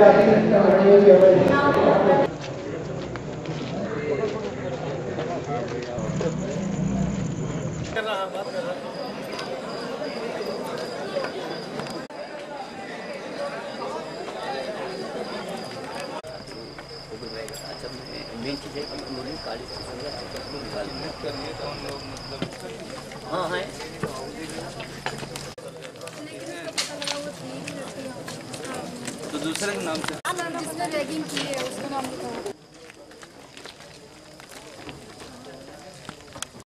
Main चीज़ है कि उन्होंने काली हाँ है तो दूसरे के नाम से जिसने रैगिंग की है उसका नाम बताओ।